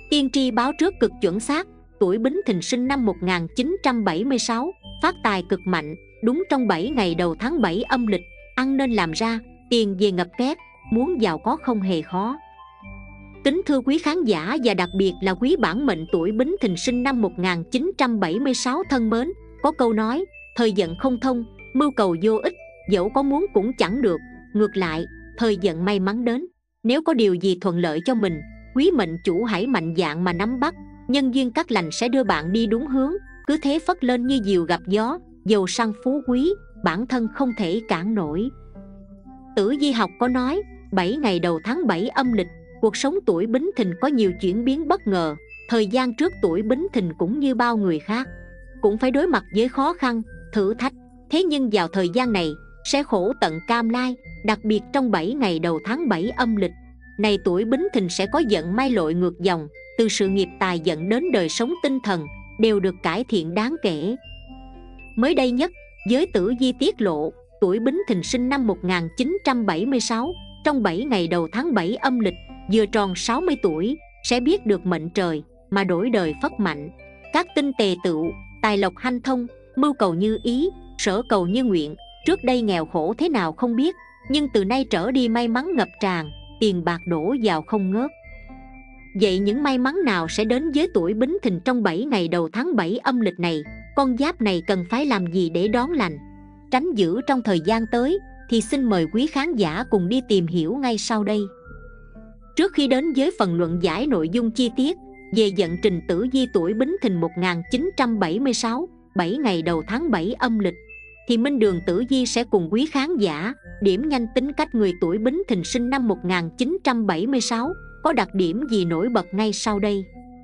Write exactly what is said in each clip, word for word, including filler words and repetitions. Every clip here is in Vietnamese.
Tiên tri báo trước cực chuẩn xác, tuổi Bính Thìn sinh năm một nghìn chín trăm bảy mươi sáu, phát tài cực mạnh, đúng trong bảy ngày đầu tháng bảy âm lịch, ăn nên làm ra, tiền về ngập két, muốn giàu có không hề khó. Kính thưa quý khán giả và đặc biệt là quý bản mệnh tuổi Bính Thìn sinh năm một nghìn chín trăm bảy mươi sáu thân mến, có câu nói, thời vận không thông, mưu cầu vô ích, dẫu có muốn cũng chẳng được. Ngược lại, thời vận may mắn đến, nếu có điều gì thuận lợi cho mình, quý mệnh chủ hãy mạnh dạn mà nắm bắt, nhân duyên cát lành sẽ đưa bạn đi đúng hướng, cứ thế phất lên như diều gặp gió, giàu sang phú quý, bản thân không thể cản nổi. Tử vi học có nói, bảy ngày đầu tháng bảy âm lịch, cuộc sống tuổi Bính Thìn có nhiều chuyển biến bất ngờ. Thời gian trước tuổi Bính Thìn cũng như bao người khác, cũng phải đối mặt với khó khăn, thử thách. Thế nhưng vào thời gian này, sẽ khổ tận cam lai, đặc biệt trong bảy ngày đầu tháng bảy âm lịch. Này tuổi Bính Thìn sẽ có vận may lội ngược dòng, từ sự nghiệp tài vận đến đời sống tinh thần, đều được cải thiện đáng kể. Mới đây nhất, giới tử vi tiết lộ, tuổi Bính Thìn sinh năm một nghìn chín trăm bảy mươi sáu, trong bảy ngày đầu tháng bảy âm lịch, vừa tròn sáu mươi tuổi, sẽ biết được mệnh trời, mà đổi đời phất mạnh. Các tinh tề tựu, tài lộc hanh thông, mưu cầu như ý, sở cầu như nguyện. Trước đây nghèo khổ thế nào không biết, nhưng từ nay trở đi may mắn ngập tràn, tiền bạc đổ vào không ngớt. Vậy những may mắn nào sẽ đến với tuổi Bính Thìn trong bảy ngày đầu tháng bảy âm lịch này? Con giáp này cần phải làm gì để đón lành, tránh dữ trong thời gian tới? Thì xin mời quý khán giả cùng đi tìm hiểu ngay sau đây. Trước khi đến với phần luận giải nội dung chi tiết về vận trình tử vi tuổi Bính Thìn một nghìn chín trăm bảy mươi sáu, bảy ngày đầu tháng bảy âm lịch, thì Minh Đường Tử Vi sẽ cùng quý khán giả điểm nhanh tính cách người tuổi Bính Thìn sinh năm một nghìn chín trăm bảy mươi sáu có đặc điểm gì nổi bật ngay sau đây.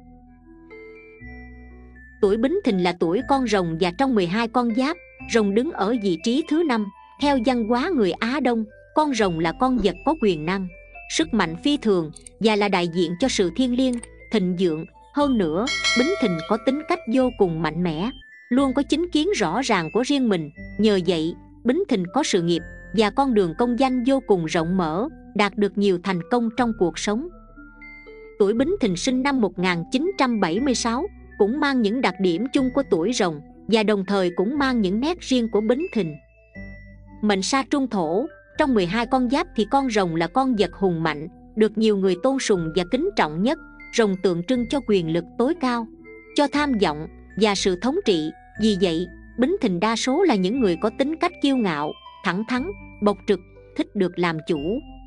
Tuổi Bính Thìn là tuổi con rồng, và trong mười hai con giáp, rồng đứng ở vị trí thứ năm. Theo văn hóa người Á Đông, con rồng là con vật có quyền năng, sức mạnh phi thường, và là đại diện cho sự thiêng liêng, thịnh vượng. Hơn nữa, Bính Thìn có tính cách vô cùng mạnh mẽ, luôn có chính kiến rõ ràng của riêng mình. Nhờ vậy, Bính Thìn có sự nghiệp và con đường công danh vô cùng rộng mở, đạt được nhiều thành công trong cuộc sống. Tuổi Bính Thìn sinh năm một nghìn chín trăm bảy mươi sáu cũng mang những đặc điểm chung của tuổi rồng, và đồng thời cũng mang những nét riêng của Bính Thìn. Mệnh sa trung thổ, trong mười hai con giáp thì con rồng là con vật hùng mạnh, được nhiều người tôn sùng và kính trọng nhất. Rồng tượng trưng cho quyền lực tối cao, cho tham vọng và sự thống trị. Vì vậy, Bính Thìn đa số là những người có tính cách kiêu ngạo, thẳng thắn, bộc trực, thích được làm chủ.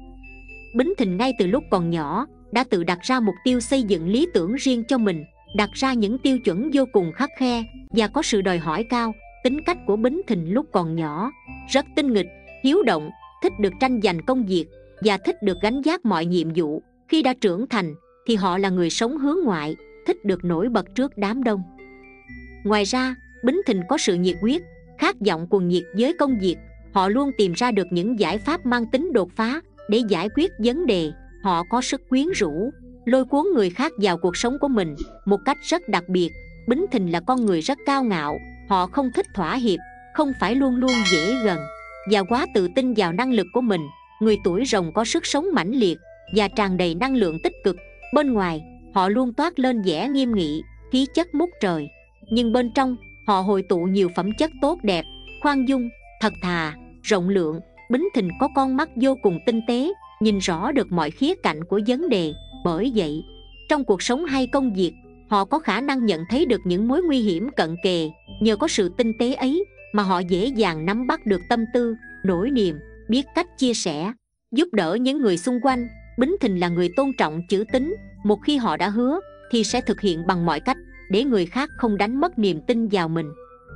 Bính Thìn ngay từ lúc còn nhỏ đã tự đặt ra mục tiêu xây dựng lý tưởng riêng cho mình, đặt ra những tiêu chuẩn vô cùng khắt khe và có sự đòi hỏi cao. Tính cách của Bính Thìn lúc còn nhỏ rất tinh nghịch, hiếu động, thích được tranh giành công việc và thích được gánh vác mọi nhiệm vụ. Khi đã trưởng thành thì họ là người sống hướng ngoại, thích được nổi bật trước đám đông. Ngoài ra, Bính Thìn có sự nhiệt huyết, khát vọng cuồng nhiệt với công việc. Họ luôn tìm ra được những giải pháp mang tính đột phá để giải quyết vấn đề. Họ có sức quyến rũ, lôi cuốn người khác vào cuộc sống của mình một cách rất đặc biệt. Bính Thìn là con người rất cao ngạo, họ không thích thỏa hiệp, không phải luôn luôn dễ gần, và quá tự tin vào năng lực của mình. Người tuổi rồng có sức sống mãnh liệt và tràn đầy năng lượng tích cực. Bên ngoài, họ luôn toát lên vẻ nghiêm nghị, khí chất ngút trời, nhưng bên trong, họ hội tụ nhiều phẩm chất tốt đẹp, khoan dung, thật thà, rộng lượng. Bính Thìn có con mắt vô cùng tinh tế, nhìn rõ được mọi khía cạnh của vấn đề. Bởi vậy, trong cuộc sống hay công việc, họ có khả năng nhận thấy được những mối nguy hiểm cận kề. Nhờ có sự tinh tế ấy mà họ dễ dàng nắm bắt được tâm tư, nỗi niềm, biết cách chia sẻ, giúp đỡ những người xung quanh. Bính Thìn là người tôn trọng chữ tín, một khi họ đã hứa thì sẽ thực hiện bằng mọi cách để người khác không đánh mất niềm tin vào mình.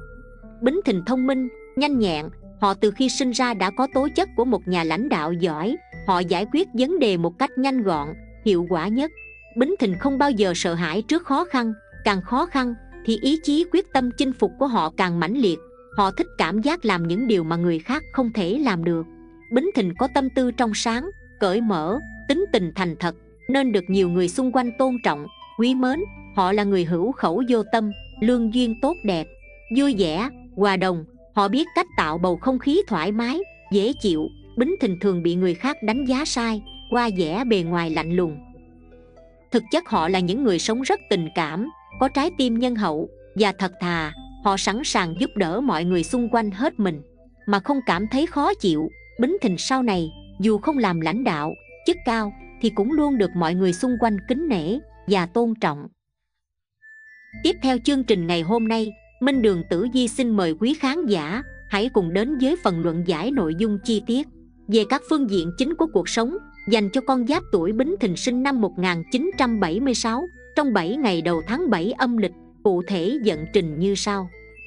Bính Thìn thông minh, nhanh nhẹn, họ từ khi sinh ra đã có tố chất của một nhà lãnh đạo giỏi. Họ giải quyết vấn đề một cách nhanh gọn, hiệu quả nhất. Bính Thìn không bao giờ sợ hãi trước khó khăn, càng khó khăn thì ý chí quyết tâm chinh phục của họ càng mãnh liệt. Họ thích cảm giác làm những điều mà người khác không thể làm được. Bính Thìn có tâm tư trong sáng, cởi mở, tính tình thành thật, nên được nhiều người xung quanh tôn trọng, quý mến. Họ là người hữu khẩu vô tâm, lương duyên tốt đẹp, vui vẻ, hòa đồng. Họ biết cách tạo bầu không khí thoải mái, dễ chịu. Bính Thìn thường bị người khác đánh giá sai qua vẻ bề ngoài lạnh lùng. Thực chất họ là những người sống rất tình cảm, có trái tim nhân hậu và thật thà. Họ sẵn sàng giúp đỡ mọi người xung quanh hết mình mà không cảm thấy khó chịu. Bính Thìn sau này dù không làm lãnh đạo chức cao thì cũng luôn được mọi người xung quanh kính nể và tôn trọng. Tiếp theo chương trình ngày hôm nay, Minh Đường Tử Vi xin mời quý khán giả hãy cùng đến với phần luận giải nội dung chi tiết về các phương diện chính của cuộc sống dành cho con giáp tuổi Bính Thìn sinh năm một nghìn chín trăm bảy mươi sáu trong bảy ngày đầu tháng bảy âm lịch. Cụ thể vận trình như sau.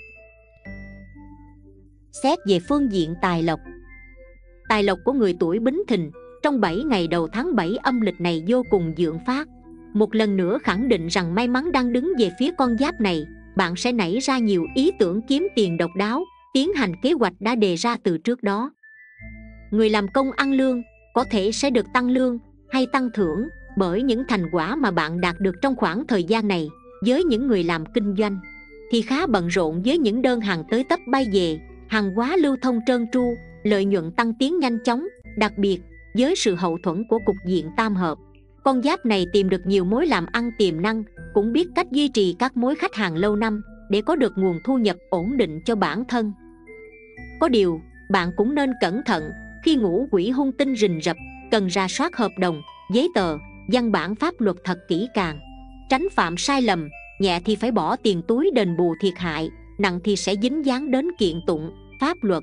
Xét về phương diện tài lộc. Tài lộc của người tuổi Bính Thìn trong bảy ngày đầu tháng bảy âm lịch này vô cùng vượng phát. Một lần nữa khẳng định rằng may mắn đang đứng về phía con giáp này. Bạn sẽ nảy ra nhiều ý tưởng kiếm tiền độc đáo, tiến hành kế hoạch đã đề ra từ trước đó. Người làm công ăn lương có thể sẽ được tăng lương hay tăng thưởng bởi những thành quả mà bạn đạt được trong khoảng thời gian này. Với những người làm kinh doanh thì khá bận rộn với những đơn hàng tới tấp bay về, hàng hóa lưu thông trơn tru, lợi nhuận tăng tiến nhanh chóng. Đặc biệt với sự hậu thuẫn của cục diện tam hợp, con giáp này tìm được nhiều mối làm ăn tiềm năng, cũng biết cách duy trì các mối khách hàng lâu năm để có được nguồn thu nhập ổn định cho bản thân. Có điều, bạn cũng nên cẩn thận khi ngũ quỷ hung tinh rình rập, cần rà soát hợp đồng, giấy tờ, văn bản pháp luật thật kỹ càng, tránh phạm sai lầm. Nhẹ thì phải bỏ tiền túi đền bù thiệt hại, nặng thì sẽ dính dáng đến kiện tụng, pháp luật.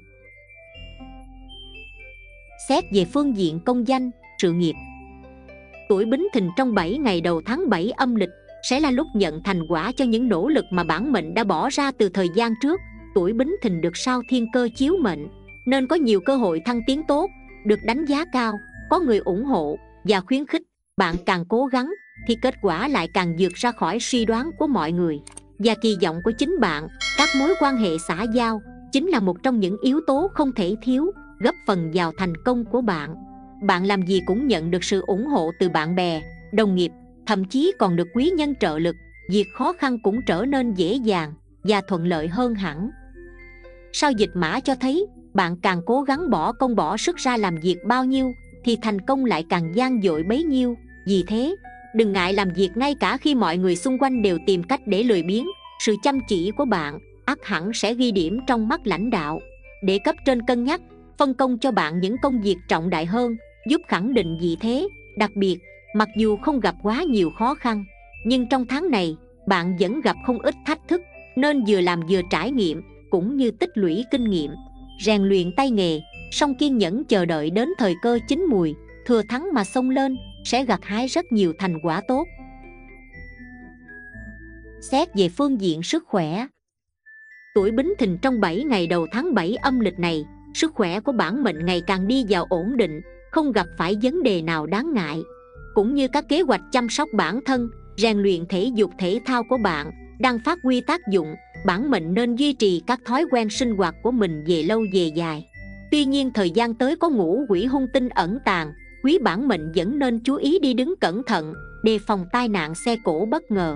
Xét về phương diện công danh, sự nghiệp. Tuổi Bính Thìn trong bảy ngày đầu tháng bảy âm lịch sẽ là lúc nhận thành quả cho những nỗ lực mà bản mệnh đã bỏ ra từ thời gian trước. Tuổi Bính Thìn được sao thiên cơ chiếu mệnh nên có nhiều cơ hội thăng tiến tốt, được đánh giá cao, có người ủng hộ và khuyến khích. Bạn càng cố gắng thì kết quả lại càng vượt ra khỏi suy đoán của mọi người và kỳ vọng của chính bạn. Các mối quan hệ xã giao chính là một trong những yếu tố không thể thiếu, góp phần vào thành công của bạn. Bạn làm gì cũng nhận được sự ủng hộ từ bạn bè, đồng nghiệp, thậm chí còn được quý nhân trợ lực. Việc khó khăn cũng trở nên dễ dàng và thuận lợi hơn hẳn. Sao dịch mã cho thấy bạn càng cố gắng bỏ công bỏ sức ra làm việc bao nhiêu thì thành công lại càng vang dội bấy nhiêu. Vì thế, đừng ngại làm việc ngay cả khi mọi người xung quanh đều tìm cách để lười biếng. Sự chăm chỉ của bạn ắt hẳn sẽ ghi điểm trong mắt lãnh đạo, để cấp trên cân nhắc, phân công cho bạn những công việc trọng đại hơn, giúp khẳng định vị thế. Đặc biệt, mặc dù không gặp quá nhiều khó khăn, nhưng trong tháng này, bạn vẫn gặp không ít thách thức, nên vừa làm vừa trải nghiệm, cũng như tích lũy kinh nghiệm, rèn luyện tay nghề, song kiên nhẫn chờ đợi đến thời cơ chín mùi, thừa thắng mà xông lên, sẽ gặt hái rất nhiều thành quả tốt. Xét về phương diện sức khỏe. Tuổi Bính Thìn trong bảy ngày đầu tháng bảy âm lịch này, sức khỏe của bản mệnh ngày càng đi vào ổn định, không gặp phải vấn đề nào đáng ngại. Cũng như các kế hoạch chăm sóc bản thân, rèn luyện thể dục thể thao của bạn đang phát huy tác dụng. Bản mệnh nên duy trì các thói quen sinh hoạt của mình về lâu về dài. Tuy nhiên thời gian tới có ngũ quỷ hung tinh ẩn tàng, quý bản mệnh vẫn nên chú ý đi đứng cẩn thận, đề phòng tai nạn xe cộ bất ngờ.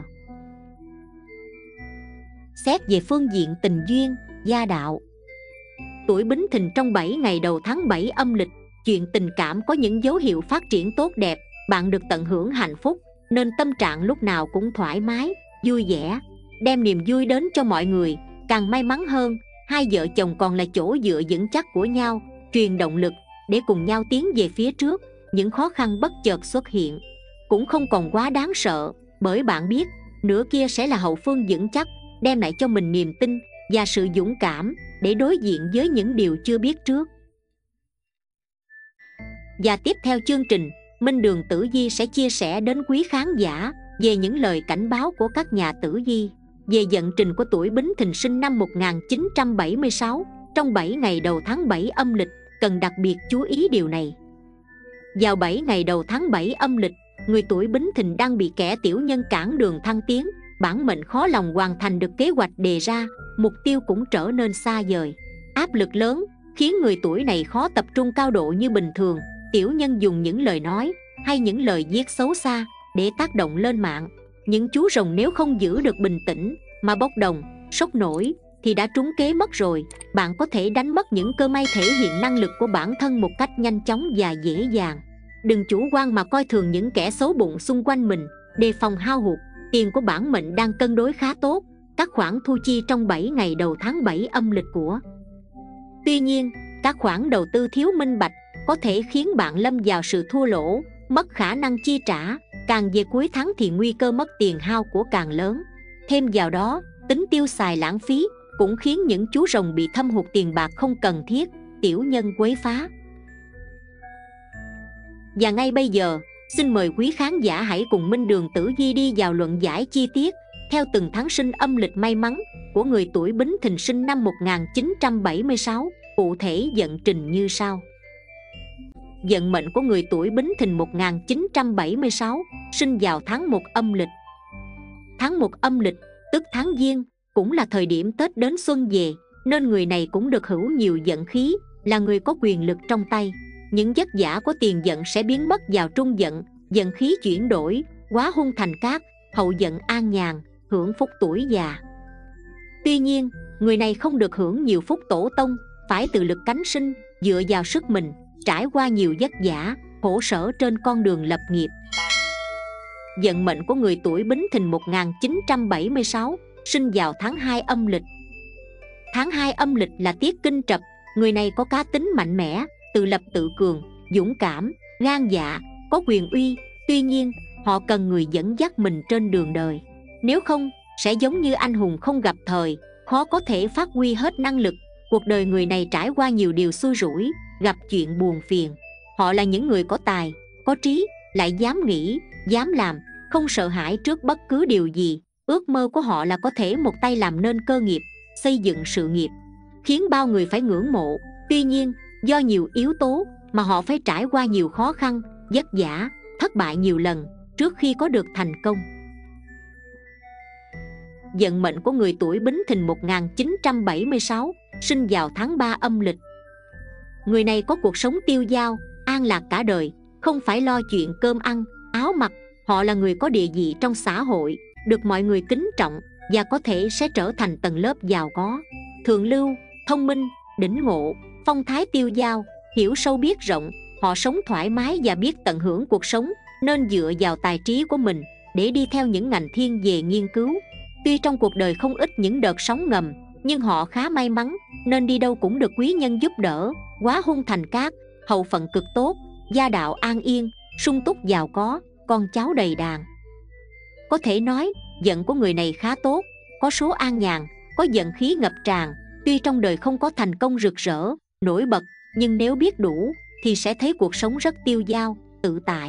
Xét về phương diện tình duyên, gia đạo. Tuổi Bính Thìn trong bảy ngày đầu tháng bảy âm lịch, chuyện tình cảm có những dấu hiệu phát triển tốt đẹp. Bạn được tận hưởng hạnh phúc, nên tâm trạng lúc nào cũng thoải mái, vui vẻ, đem niềm vui đến cho mọi người. Càng may mắn hơn, hai vợ chồng còn là chỗ dựa vững chắc của nhau, truyền động lực để cùng nhau tiến về phía trước. Những khó khăn bất chợt xuất hiện cũng không còn quá đáng sợ, bởi bạn biết nửa kia sẽ là hậu phương vững chắc, đem lại cho mình niềm tin và sự dũng cảm để đối diện với những điều chưa biết trước. Và tiếp theo chương trình, Minh Đường Tử Vi sẽ chia sẻ đến quý khán giả về những lời cảnh báo của các nhà tử vi về vận trình của tuổi Bính Thìn sinh năm một nghìn chín trăm bảy mươi sáu trong bảy ngày đầu tháng bảy âm lịch. Cần đặc biệt chú ý điều này. Vào bảy ngày đầu tháng bảy âm lịch, người tuổi Bính Thìn đang bị kẻ tiểu nhân cản đường thăng tiến. Bản mệnh khó lòng hoàn thành được kế hoạch đề ra, mục tiêu cũng trở nên xa vời. Áp lực lớn khiến người tuổi này khó tập trung cao độ như bình thường. Tiểu nhân dùng những lời nói hay những lời viết xấu xa để tác động lên mạng. Những chú rồng nếu không giữ được bình tĩnh mà bốc đồng, sốc nổi thì đã trúng kế mất rồi. Bạn có thể đánh mất những cơ may thể hiện năng lực của bản thân một cách nhanh chóng và dễ dàng. Đừng chủ quan mà coi thường những kẻ xấu bụng xung quanh mình. đề phòng hao hụt. Tiền của bản mệnh đang cân đối khá tốt, các khoản thu chi trong bảy ngày đầu tháng bảy âm lịch của. Tuy nhiên, các khoản đầu tư thiếu minh bạch có thể khiến bạn lâm vào sự thua lỗ, mất khả năng chi trả. Càng về cuối tháng thì nguy cơ mất tiền hao của càng lớn. Thêm vào đó, tính tiêu xài lãng phí cũng khiến những chú rồng bị thâm hụt tiền bạc không cần thiết, tiểu nhân quấy phá. Và ngay bây giờ, xin mời quý khán giả hãy cùng Minh Đường Tử Vi đi vào luận giải chi tiết theo từng tháng sinh âm lịch may mắn của người tuổi Bính Thìn sinh năm một nghìn chín trăm bảy mươi sáu. Cụ thể vận trình như sau. Vận mệnh của người tuổi Bính Thìn một nghìn chín trăm bảy mươi sáu, sinh vào tháng một âm lịch. Tháng một âm lịch, tức tháng Giêng, cũng là thời điểm Tết đến xuân về, nên người này cũng được hữu nhiều vận khí, là người có quyền lực trong tay. Những vất vả của tiền vận sẽ biến mất vào trung vận, vận khí chuyển đổi, hóa hung thành cát, hậu vận an nhàn, hưởng phúc tuổi già. Tuy nhiên, người này không được hưởng nhiều phúc tổ tông, phải tự lực cánh sinh, dựa vào sức mình, trải qua nhiều vất vả, khổ sở trên con đường lập nghiệp. Vận mệnh của người tuổi Bính Thìn một nghìn chín trăm bảy mươi sáu, sinh vào tháng hai âm lịch. Tháng hai âm lịch là tiết kinh trập, người này có cá tính mạnh mẽ, tự lập tự cường, dũng cảm, gan dạ, có quyền uy. Tuy nhiên, họ cần người dẫn dắt mình trên đường đời. Nếu không, sẽ giống như anh hùng không gặp thời, khó có thể phát huy hết năng lực. Cuộc đời người này trải qua nhiều điều xui rủi, gặp chuyện buồn phiền. Họ là những người có tài, có trí, lại dám nghĩ, dám làm, không sợ hãi trước bất cứ điều gì. Ước mơ của họ là có thể một tay làm nên cơ nghiệp, xây dựng sự nghiệp, khiến bao người phải ngưỡng mộ. Tuy nhiên, do nhiều yếu tố mà họ phải trải qua nhiều khó khăn, vất vả, thất bại nhiều lần trước khi có được thành công. Vận mệnh của người tuổi Bính Thìn một nghìn chín trăm bảy mươi sáu, sinh vào tháng ba âm lịch. Người này có cuộc sống tiêu dao, an lạc cả đời, không phải lo chuyện cơm ăn, áo mặc. Họ là người có địa vị trong xã hội, được mọi người kính trọng và có thể sẽ trở thành tầng lớp giàu có, thượng lưu, thông minh, đỉnh ngộ, phong thái tiêu dao, hiểu sâu biết rộng. Họ sống thoải mái và biết tận hưởng cuộc sống, nên dựa vào tài trí của mình để đi theo những ngành thiên về nghiên cứu. Tuy trong cuộc đời không ít những đợt sóng ngầm, nhưng họ khá may mắn, nên đi đâu cũng được quý nhân giúp đỡ, hóa hung thành cát, hậu phận cực tốt, gia đạo an yên, sung túc giàu có, con cháu đầy đàn. Có thể nói, vận của người này khá tốt, có số an nhàn, có vận khí ngập tràn. Tuy trong đời không có thành công rực rỡ, nổi bật, nhưng nếu biết đủ thì sẽ thấy cuộc sống rất tiêu dao, tự tại.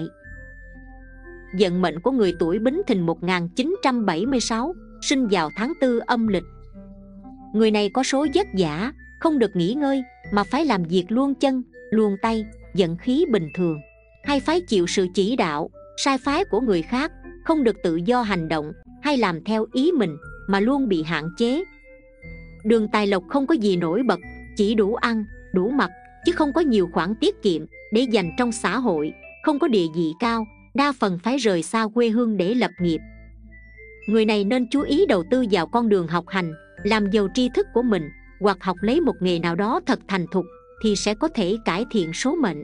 Vận mệnh của người tuổi Bính Thìn một nghìn chín trăm bảy mươi sáu, sinh vào tháng tư âm lịch. Người này có số vất vả, không được nghỉ ngơi mà phải làm việc luông chân, luông tay, vận khí bình thường, hay phải chịu sự chỉ đạo, sai phái của người khác, không được tự do hành động hay làm theo ý mình mà luôn bị hạn chế. Đường tài lộc không có gì nổi bật, chỉ đủ ăn, đủ mặc, chứ không có nhiều khoản tiết kiệm để dành trong xã hội, không có địa vị cao, đa phần phải rời xa quê hương để lập nghiệp. Người này nên chú ý đầu tư vào con đường học hành, làm giàu tri thức của mình, hoặc học lấy một nghề nào đó thật thành thục thì sẽ có thể cải thiện số mệnh.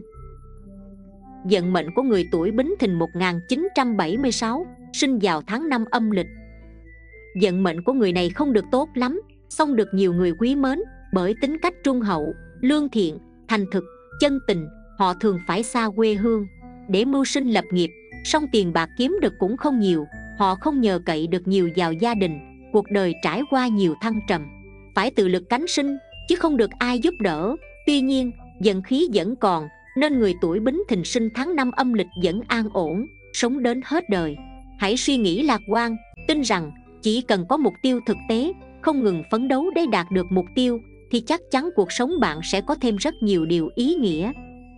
Vận mệnh của người tuổi Bính Thìn một nghìn chín trăm bảy mươi sáu, sinh vào tháng năm âm lịch. Vận mệnh của người này không được tốt lắm, song được nhiều người quý mến bởi tính cách trung hậu, lương thiện, thành thực, chân tình. Họ thường phải xa quê hương để mưu sinh lập nghiệp, song tiền bạc kiếm được cũng không nhiều. Họ không nhờ cậy được nhiều vào gia đình, cuộc đời trải qua nhiều thăng trầm, phải tự lực cánh sinh chứ không được ai giúp đỡ. Tuy nhiên, vận khí vẫn còn, nên người tuổi Bính Thìn sinh tháng năm âm lịch vẫn an ổn, sống đến hết đời. Hãy suy nghĩ lạc quan, tin rằng chỉ cần có mục tiêu thực tế, không ngừng phấn đấu để đạt được mục tiêu, thì chắc chắn cuộc sống bạn sẽ có thêm rất nhiều điều ý nghĩa.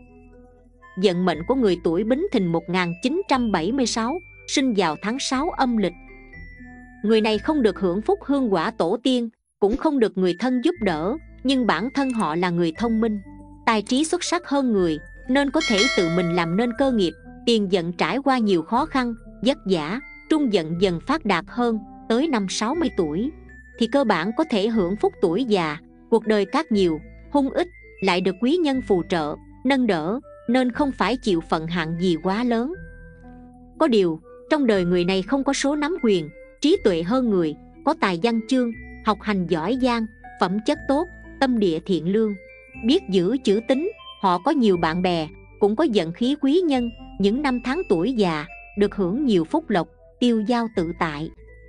Vận mệnh của người tuổi Bính Thìn một nghìn chín trăm bảy mươi sáu, sinh vào tháng sáu âm lịch. Người này không được hưởng phúc hương quả tổ tiên, cũng không được người thân giúp đỡ, nhưng bản thân họ là người thông minh, tài trí xuất sắc hơn người, nên có thể tự mình làm nên cơ nghiệp. Tiền vận trải qua nhiều khó khăn, vất vả, trung vận dần phát đạt hơn. Tới năm sáu mươi tuổi thì cơ bản có thể hưởng phúc tuổi già. Cuộc đời cát nhiều, hung ít, lại được quý nhân phù trợ, nâng đỡ, nên không phải chịu phận hạn gì quá lớn. Có điều, Trong đời người này không có số nắm quyền, trí tuệ hơn người, có tài văn chương, học hành giỏi giang, phẩm chất tốt, tâm địa thiện lương, biết giữ chữ tín. Họ có nhiều bạn bè, cũng có vận khí quý nhân. Những năm tháng tuổi già được hưởng nhiều phúc lộc, tiêu dao tự tại.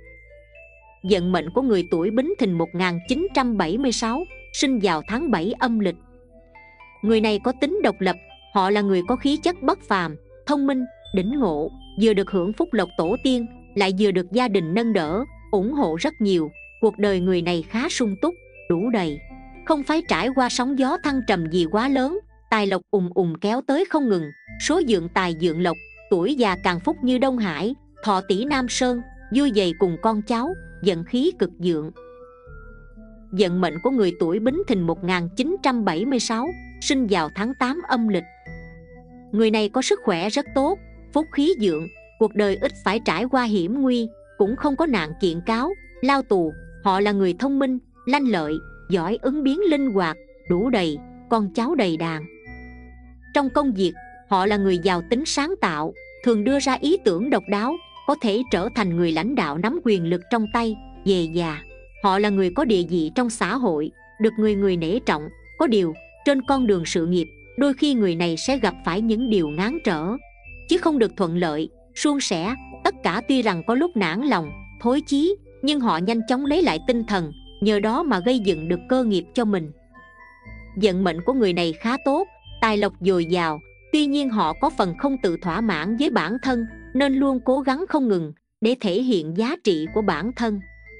Vận mệnh của người tuổi Bính Thìn một nghìn chín trăm bảy mươi sáu, sinh vào tháng bảy âm lịch. Người này có tính độc lập, họ là người có khí chất bất phàm, thông minh, đỉnh ngộ, vừa được hưởng phúc lộc tổ tiên, lại vừa được gia đình nâng đỡ, ủng hộ rất nhiều. Cuộc đời người này khá sung túc, đủ đầy, không phải trải qua sóng gió thăng trầm gì quá lớn. Tài lộc ùm ùm kéo tới không ngừng, số dượng tài dượng lộc, tuổi già càng phúc như Đông Hải, thọ tỷ Nam Sơn, vui vầy cùng con cháu, vận khí cực vượng. Vận mệnh của người tuổi Bính Thìn một nghìn chín trăm bảy mươi sáu, sinh vào tháng tám âm lịch. Người này có sức khỏe rất tốt, phúc khí vượng, cuộc đời ít phải trải qua hiểm nguy, cũng không có nạn kiện cáo, lao tù. Họ là người thông minh, lanh lợi, giỏi ứng biến linh hoạt, đủ đầy, con cháu đầy đàn. Trong công việc, họ là người giàu tính sáng tạo, thường đưa ra ý tưởng độc đáo, có thể trở thành người lãnh đạo nắm quyền lực trong tay. Về già, họ là người có địa vị trong xã hội, được người người nể trọng. Có điều, trên con đường sự nghiệp, đôi khi người này sẽ gặp phải những điều ngáng trở, chứ không được thuận lợi, suôn sẻ. Tất cả tuy rằng có lúc nản lòng, thối chí, nhưng họ nhanh chóng lấy lại tinh thần, nhờ đó mà gây dựng được cơ nghiệp cho mình. Vận mệnh của người này khá tốt, tài lộc dồi dào. Tuy nhiên họ có phần không tự thỏa mãn với bản thân, nên luôn cố gắng không ngừng để thể hiện giá trị của bản thân.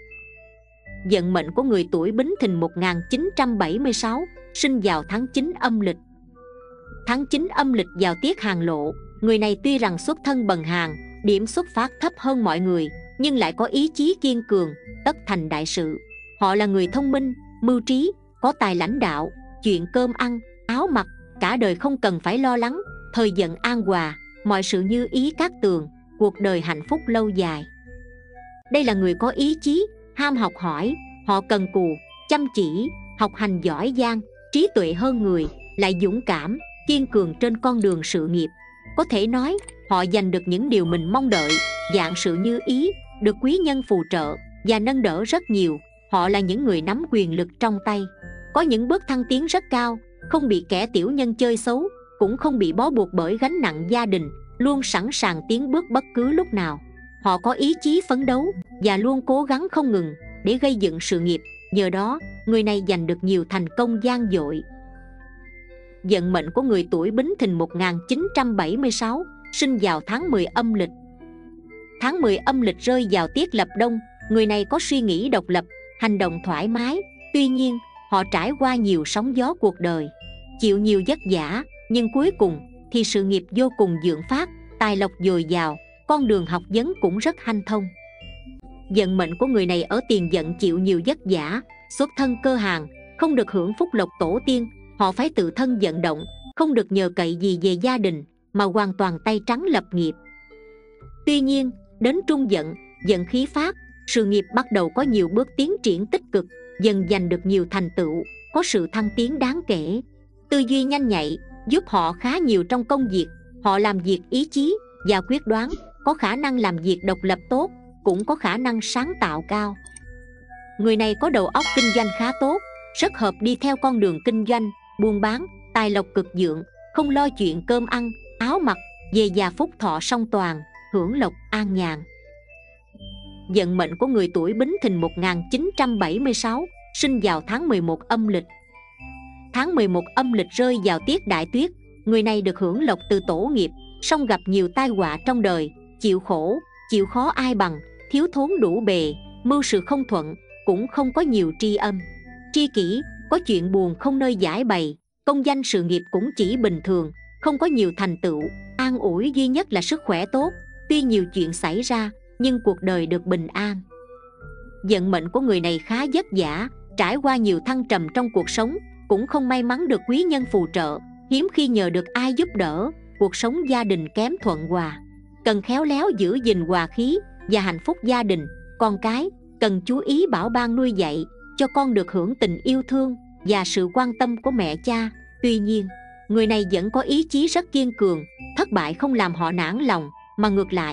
Vận mệnh của người tuổi Bính Thìn một nghìn chín trăm bảy mươi sáu, sinh vào tháng chín âm lịch. Tháng chín âm lịch vào tiết Hàn Lộ. Người này tuy rằng xuất thân bần hàn, điểm xuất phát thấp hơn mọi người, nhưng lại có ý chí kiên cường, tất thành đại sự. Họ là người thông minh, mưu trí, có tài lãnh đạo, chuyện cơm ăn, áo mặc, cả đời không cần phải lo lắng, thời vận an hòa, mọi sự như ý cát tường, cuộc đời hạnh phúc lâu dài. Đây là người có ý chí, ham học hỏi, họ cần cù, chăm chỉ, học hành giỏi giang, trí tuệ hơn người, lại dũng cảm, kiên cường trên con đường sự nghiệp. Có thể nói, họ giành được những điều mình mong đợi, vạn sự như ý, được quý nhân phù trợ và nâng đỡ rất nhiều. Họ là những người nắm quyền lực trong tay, có những bước thăng tiến rất cao, không bị kẻ tiểu nhân chơi xấu, cũng không bị bó buộc bởi gánh nặng gia đình, luôn sẵn sàng tiến bước bất cứ lúc nào. Họ có ý chí phấn đấu và luôn cố gắng không ngừng để gây dựng sự nghiệp, nhờ đó người này giành được nhiều thành công vang dội. Vận mệnh của người tuổi Bính Thìn một nghìn chín trăm bảy mươi sáu, sinh vào tháng mười âm lịch. Tháng mười âm lịch rơi vào tiết lập đông. Người này có suy nghĩ độc lập, hành động thoải mái. Tuy nhiên, họ trải qua nhiều sóng gió cuộc đời, chịu nhiều vất vả, nhưng cuối cùng thì sự nghiệp vô cùng vượng phát, tài lộc dồi dào, con đường học vấn cũng rất hanh thông. Vận mệnh của người này ở tiền vận chịu nhiều vất vả, xuất thân cơ hàn, không được hưởng phúc lộc tổ tiên. Họ phải tự thân vận động, không được nhờ cậy gì về gia đình, mà hoàn toàn tay trắng lập nghiệp. Tuy nhiên, đến trung vận, vận khí phát, sự nghiệp bắt đầu có nhiều bước tiến triển tích cực, dần giành được nhiều thành tựu, có sự thăng tiến đáng kể. Tư duy nhanh nhạy giúp họ khá nhiều trong công việc. Họ làm việc ý chí và quyết đoán, có khả năng làm việc độc lập tốt, cũng có khả năng sáng tạo cao. Người này có đầu óc kinh doanh khá tốt, rất hợp đi theo con đường kinh doanh, buôn bán, tài lộc cực vượng, không lo chuyện cơm ăn, áo mặc, về già phúc thọ song toàn, hưởng lộc an nhàn. Vận mệnh của người tuổi Bính Thìn một nghìn chín trăm bảy mươi sáu, sinh vào tháng mười một âm lịch. Tháng mười một âm lịch rơi vào tiết đại tuyết. Người này được hưởng lộc từ tổ nghiệp, song gặp nhiều tai họa trong đời, chịu khổ, chịu khó ai bằng, thiếu thốn đủ bề, mưu sự không thuận, cũng không có nhiều tri âm, tri kỷ, có chuyện buồn không nơi giải bày. Công danh sự nghiệp cũng chỉ bình thường, không có nhiều thành tựu. An ủi duy nhất là sức khỏe tốt, tuy nhiều chuyện xảy ra, nhưng cuộc đời được bình an. Vận mệnh của người này khá vất vả, trải qua nhiều thăng trầm trong cuộc sống, cũng không may mắn được quý nhân phù trợ, hiếm khi nhờ được ai giúp đỡ. Cuộc sống gia đình kém thuận hòa, cần khéo léo giữ gìn hòa khí và hạnh phúc gia đình. Con cái cần chú ý bảo ban nuôi dạy, cho con được hưởng tình yêu thương và sự quan tâm của mẹ cha. Tuy nhiên, người này vẫn có ý chí rất kiên cường, thất bại không làm họ nản lòng, mà ngược lại,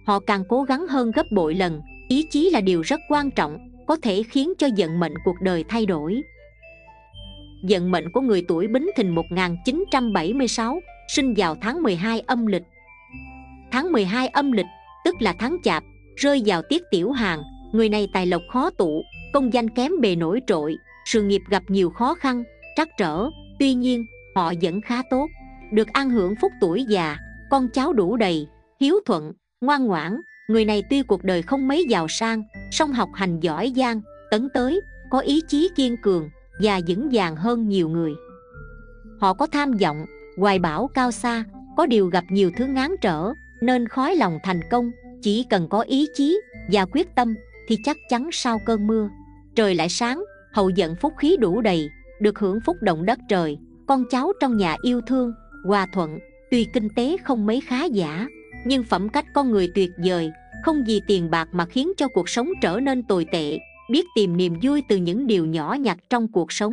họ càng cố gắng hơn gấp bội lần. Ý chí là điều rất quan trọng, có thể khiến cho vận mệnh cuộc đời thay đổi. Vận mệnh của người tuổi Bính Thìn một nghìn chín trăm bảy mươi sáu, sinh vào tháng mười hai âm lịch. Tháng mười hai âm lịch, tức là tháng Chạp, rơi vào tiết tiểu hàn. Người này tài lộc khó tụ, công danh kém bề nổi trội, sự nghiệp gặp nhiều khó khăn, trắc trở. Tuy nhiên, họ vẫn khá tốt, được an hưởng phúc tuổi già, con cháu đủ đầy, hiếu thuận, ngoan ngoãn. Người này tuy cuộc đời không mấy giàu sang, song học hành giỏi giang, tấn tới, có ý chí kiên cường và vững vàng hơn nhiều người. Họ có tham vọng, hoài bão cao xa, có điều gặp nhiều thứ ngáng trở, nên khói lòng thành công. Chỉ cần có ý chí và quyết tâm thì chắc chắn sau cơn mưa trời lại sáng, hậu vận phúc khí đủ đầy, được hưởng phúc động đất trời, con cháu trong nhà yêu thương, hòa thuận. Tuy kinh tế không mấy khá giả, nhưng phẩm cách con người tuyệt vời, không vì tiền bạc mà khiến cho cuộc sống trở nên tồi tệ, biết tìm niềm vui từ những điều nhỏ nhặt trong cuộc sống.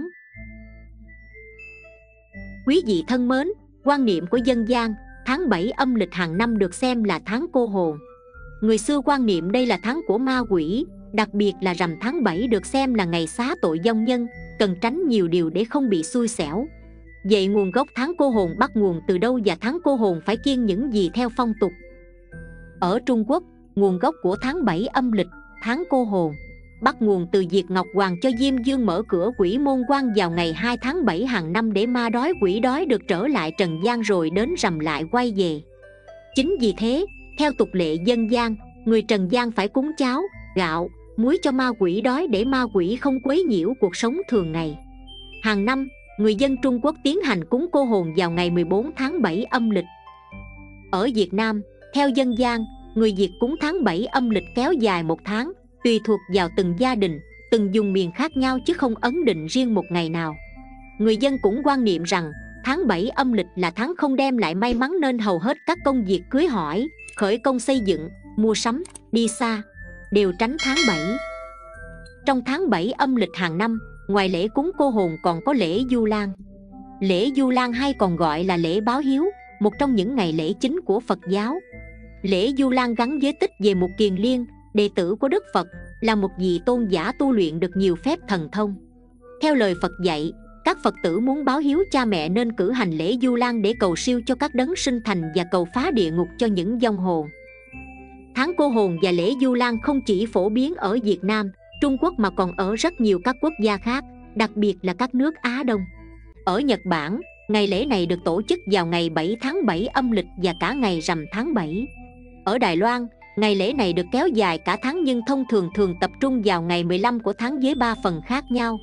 Quý vị thân mến, quan niệm của dân gian, tháng bảy âm lịch hàng năm được xem là tháng cô hồn. Người xưa quan niệm đây là tháng của ma quỷ, đặc biệt là rằm tháng bảy được xem là ngày xá tội vong nhân, cần tránh nhiều điều để không bị xui xẻo. Vậy nguồn gốc tháng cô hồn bắt nguồn từ đâu và tháng cô hồn phải kiêng những gì theo phong tục? Ở Trung Quốc, nguồn gốc của tháng bảy âm lịch, tháng cô hồn, bắt nguồn từ việc Ngọc Hoàng cho Diêm Dương mở cửa quỷ môn quan vào ngày hai tháng bảy hàng năm để ma đói quỷ đói được trở lại trần gian rồi đến rằm lại quay về. Chính vì thế, theo tục lệ dân gian, người trần gian phải cúng cháo, gạo, muối cho ma quỷ đói để ma quỷ không quấy nhiễu cuộc sống thường ngày. Hàng năm, người dân Trung Quốc tiến hành cúng cô hồn vào ngày mười bốn tháng bảy âm lịch. Ở Việt Nam, theo dân gian, người Việt cúng tháng bảy âm lịch kéo dài một tháng, tùy thuộc vào từng gia đình, từng vùng miền khác nhau chứ không ấn định riêng một ngày nào. Người dân cũng quan niệm rằng tháng bảy âm lịch là tháng không đem lại may mắn nên hầu hết các công việc cưới hỏi, khởi công xây dựng, mua sắm, đi xa đều tránh tháng bảy. Trong tháng bảy âm lịch hàng năm, ngoài lễ cúng cô hồn còn có lễ Vu Lan. Lễ Vu Lan hay còn gọi là lễ báo hiếu, một trong những ngày lễ chính của Phật giáo. Lễ Vu Lan gắn với tích về một kiền liên, đệ tử của Đức Phật, là một vị tôn giả tu luyện được nhiều phép thần thông. Theo lời Phật dạy, các Phật tử muốn báo hiếu cha mẹ nên cử hành lễ Vu Lan để cầu siêu cho các đấng sinh thành và cầu phá địa ngục cho những vong hồn. Tháng cô hồn và lễ Vu Lan không chỉ phổ biến ở Việt Nam, Trung Quốc mà còn ở rất nhiều các quốc gia khác, đặc biệt là các nước Á Đông. Ở Nhật Bản, ngày lễ này được tổ chức vào ngày bảy tháng bảy âm lịch và cả ngày rằm tháng bảy. Ở Đài Loan, ngày lễ này được kéo dài cả tháng nhưng thông thường thường tập trung vào ngày mười lăm của tháng với ba phần khác nhau.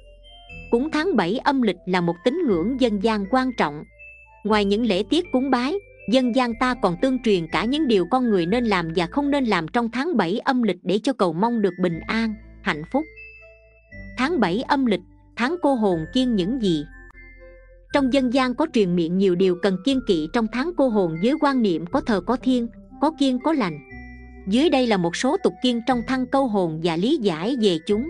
Cúng tháng bảy âm lịch là một tín ngưỡng dân gian quan trọng. Ngoài những lễ tiết cúng bái, dân gian ta còn tương truyền cả những điều con người nên làm và không nên làm trong tháng bảy âm lịch để cho cầu mong được bình an, hạnh phúc. Tháng bảy âm lịch, tháng cô hồn kiêng những gì? Trong dân gian có truyền miệng nhiều điều cần kiêng kỵ trong tháng cô hồn với quan niệm có thờ có thiêng, có kiêng có lành. Dưới đây là một số tục kiêng trong tháng câu hồn và lý giải về chúng.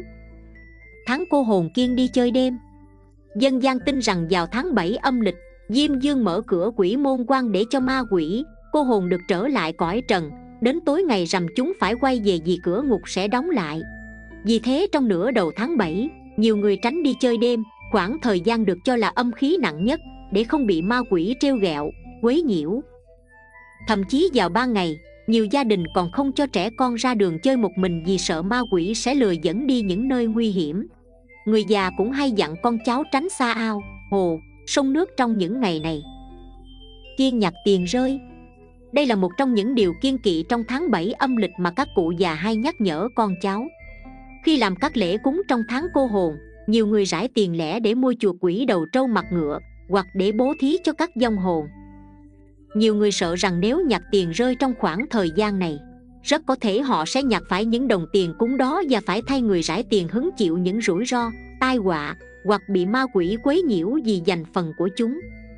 Tháng cô hồn kiêng đi chơi đêm. Dân gian tin rằng vào tháng bảy âm lịch, Diêm Dương mở cửa quỷ môn quan để cho ma quỷ, cô hồn được trở lại cõi trần. Đến tối ngày rằm chúng phải quay về vì cửa ngục sẽ đóng lại. Vì thế trong nửa đầu tháng bảy, nhiều người tránh đi chơi đêm, khoảng thời gian được cho là âm khí nặng nhất, để không bị ma quỷ trêu ghẹo, quấy nhiễu. Thậm chí vào ban ngày, nhiều gia đình còn không cho trẻ con ra đường chơi một mình vì sợ ma quỷ sẽ lừa dẫn đi những nơi nguy hiểm. Người già cũng hay dặn con cháu tránh xa ao, hồ, sông nước trong những ngày này. Kiêng nhặt tiền rơi. Đây là một trong những điều kiêng kỵ trong tháng bảy âm lịch mà các cụ già hay nhắc nhở con cháu. Khi làm các lễ cúng trong tháng cô hồn, nhiều người rải tiền lẻ để mua chuột quỷ đầu trâu mặt ngựa, hoặc để bố thí cho các vong hồn. Nhiều người sợ rằng nếu nhặt tiền rơi trong khoảng thời gian này, rất có thể họ sẽ nhặt phải những đồng tiền cúng đó và phải thay người rải tiền hứng chịu những rủi ro, tai họa, hoặc bị ma quỷ quấy nhiễu vì giành phần của chúng.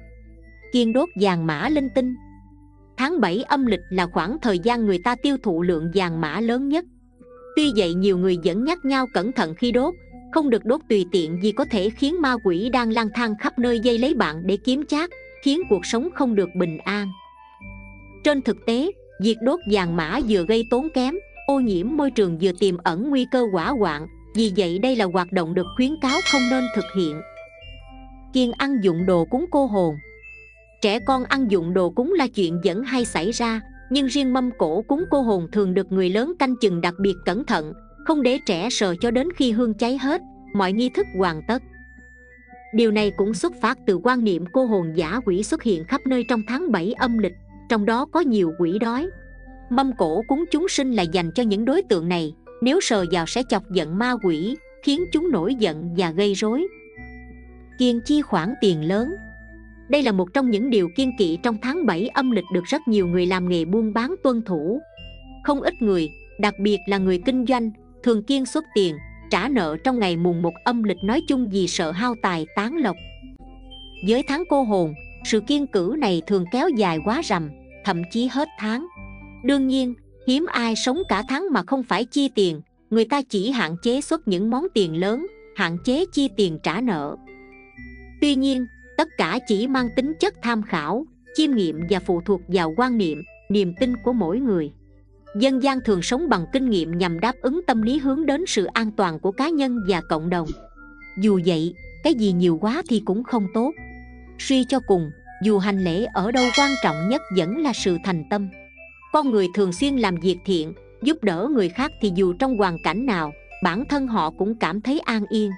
Kiêng đốt vàng mã linh tinh. Tháng bảy âm lịch là khoảng thời gian người ta tiêu thụ lượng vàng mã lớn nhất. Tuy vậy nhiều người vẫn nhắc nhau cẩn thận khi đốt, không được đốt tùy tiện vì có thể khiến ma quỷ đang lang thang khắp nơi dây lấy bạn để kiếm trác, khiến cuộc sống không được bình an. Trên thực tế, Việc đốt vàng mã vừa gây tốn kém, ô nhiễm môi trường, vừa tiềm ẩn nguy cơ hỏa hoạn. Vì vậy đây là hoạt động được khuyến cáo không nên thực hiện. Kiêng ăn dụng đồ cúng cô hồn. Trẻ con ăn dụng đồ cúng là chuyện vẫn hay xảy ra, nhưng riêng mâm cỗ cúng cô hồn thường được người lớn canh chừng đặc biệt cẩn thận, không để trẻ sờ cho đến khi hương cháy hết, mọi nghi thức hoàn tất. Điều này cũng xuất phát từ quan niệm cô hồn dã quỷ xuất hiện khắp nơi trong tháng bảy âm lịch, trong đó có nhiều quỷ đói. Mâm cỗ cúng chúng sinh là dành cho những đối tượng này, nếu sờ vào sẽ chọc giận ma quỷ, khiến chúng nổi giận và gây rối. Kiêng chi khoản tiền lớn. Đây là một trong những điều kiêng kỵ trong tháng bảy âm lịch được rất nhiều người làm nghề buôn bán tuân thủ. Không ít người, đặc biệt là người kinh doanh, thường kiêng xuất tiền, trả nợ trong ngày mùng một âm lịch, nói chung vì sợ hao tài tán lộc. Với tháng cô hồn, sự kiêng cữ này thường kéo dài quá rằm, thậm chí hết tháng. Đương nhiên, hiếm ai sống cả tháng mà không phải chi tiền, người ta chỉ hạn chế xuất những món tiền lớn, hạn chế chi tiền trả nợ. Tuy nhiên, tất cả chỉ mang tính chất tham khảo, chiêm nghiệm và phụ thuộc vào quan niệm, niềm tin của mỗi người. Dân gian thường sống bằng kinh nghiệm nhằm đáp ứng tâm lý hướng đến sự an toàn của cá nhân và cộng đồng. Dù vậy, cái gì nhiều quá thì cũng không tốt. Suy cho cùng, dù hành lễ ở đâu, quan trọng nhất vẫn là sự thành tâm. Con người thường xuyên làm việc thiện, giúp đỡ người khác thì dù trong hoàn cảnh nào, bản thân họ cũng cảm thấy an yên.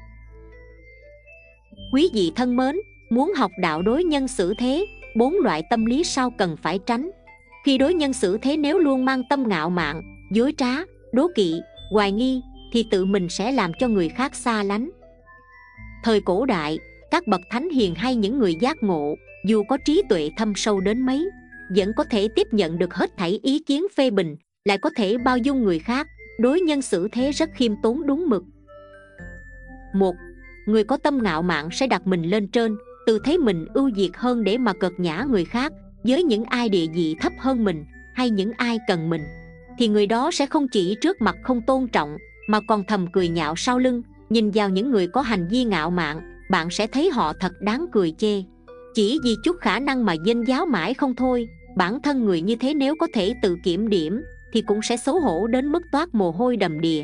Quý vị thân mến, muốn học đạo đối nhân xử thế, bốn loại tâm lý sau cần phải tránh. Khi đối nhân xử thế, nếu luôn mang tâm ngạo mạn, dối trá, đố kỵ, hoài nghi, thì tự mình sẽ làm cho người khác xa lánh. Thời cổ đại, các bậc thánh hiền hay những người giác ngộ, dù có trí tuệ thâm sâu đến mấy, vẫn có thể tiếp nhận được hết thảy ý kiến phê bình, lại có thể bao dung người khác, đối nhân xử thế rất khiêm tốn đúng mực. Một, người có tâm ngạo mạn sẽ đặt mình lên trên, tự thấy mình ưu việt hơn để mà cợt nhã người khác. Với những ai địa vị thấp hơn mình hay những ai cần mình, thì người đó sẽ không chỉ trước mặt không tôn trọng, mà còn thầm cười nhạo sau lưng. Nhìn vào những người có hành vi ngạo mạn, bạn sẽ thấy họ thật đáng cười chê. Chỉ vì chút khả năng mà danh giáo mãi không thôi. Bản thân người như thế nếu có thể tự kiểm điểm, thì cũng sẽ xấu hổ đến mức toát mồ hôi đầm đìa.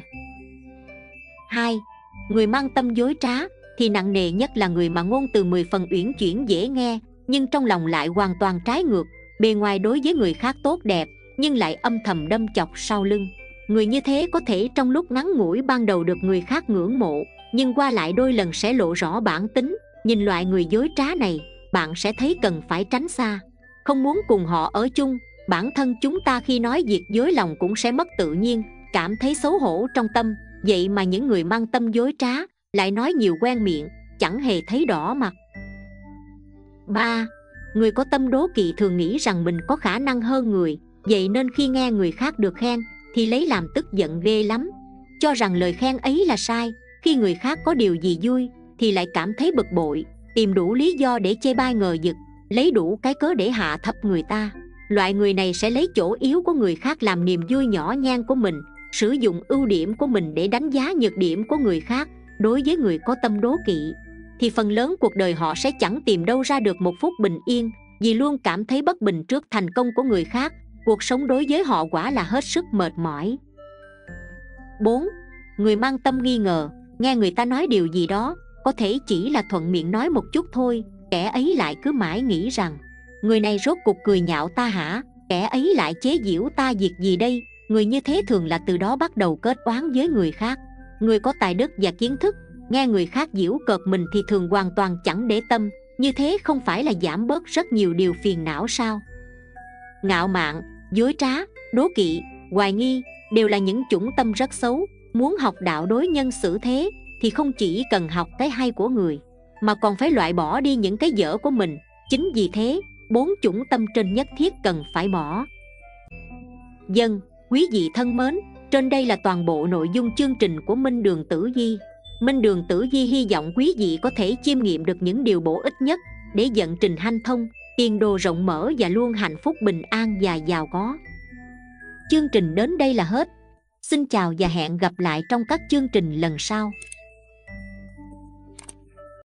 Hai, người mang tâm dối trá thì nặng nề nhất là người mà ngôn từ mười phần uyển chuyển dễ nghe, nhưng trong lòng lại hoàn toàn trái ngược. Bề ngoài đối với người khác tốt đẹp, nhưng lại âm thầm đâm chọc sau lưng. Người như thế có thể trong lúc ngắn ngủi ban đầu được người khác ngưỡng mộ, nhưng qua lại đôi lần sẽ lộ rõ bản tính. Nhìn loại người dối trá này, bạn sẽ thấy cần phải tránh xa, không muốn cùng họ ở chung. Bản thân chúng ta khi nói việc dối lòng cũng sẽ mất tự nhiên, cảm thấy xấu hổ trong tâm. Vậy mà những người mang tâm dối trá lại nói nhiều quen miệng, chẳng hề thấy đỏ mặt. Ba, người có tâm đố kỵ thường nghĩ rằng mình có khả năng hơn người, vậy nên khi nghe người khác được khen thì lấy làm tức giận ghê lắm, cho rằng lời khen ấy là sai. Khi người khác có điều gì vui thì lại cảm thấy bực bội, tìm đủ lý do để chê bai ngờ vực, lấy đủ cái cớ để hạ thấp người ta. Loại người này sẽ lấy chỗ yếu của người khác làm niềm vui nhỏ nhen của mình, sử dụng ưu điểm của mình để đánh giá nhược điểm của người khác. Đối với người có tâm đố kỵ thì phần lớn cuộc đời họ sẽ chẳng tìm đâu ra được một phút bình yên, vì luôn cảm thấy bất bình trước thành công của người khác. Cuộc sống đối với họ quả là hết sức mệt mỏi. Bốn, người mang tâm nghi ngờ, nghe người ta nói điều gì đó, có thể chỉ là thuận miệng nói một chút thôi, kẻ ấy lại cứ mãi nghĩ rằng người này rốt cuộc cười nhạo ta hả, kẻ ấy lại chế giễu ta việc gì đây. Người như thế thường là từ đó bắt đầu kết oán với người khác. Người có tài đức và kiến thức, nghe người khác giễu cợt mình thì thường hoàn toàn chẳng để tâm. Như thế không phải là giảm bớt rất nhiều điều phiền não sao? Ngạo mạn, dối trá, đố kỵ, hoài nghi đều là những chủng tâm rất xấu. Muốn học đạo đối nhân xử thế thì không chỉ cần học cái hay của người, mà còn phải loại bỏ đi những cái dở của mình. Chính vì thế, bốn chủng tâm trên nhất thiết cần phải bỏ. Dân, quý vị thân mến, trên đây là toàn bộ nội dung chương trình của Minh Đường Tử Vi. Minh Đường Tử Vi hy vọng quý vị có thể chiêm nghiệm được những điều bổ ích nhất để vận trình hanh thông, tiền đồ rộng mở và luôn hạnh phúc bình an và giàu có. Chương trình đến đây là hết. Xin chào và hẹn gặp lại trong các chương trình lần sau.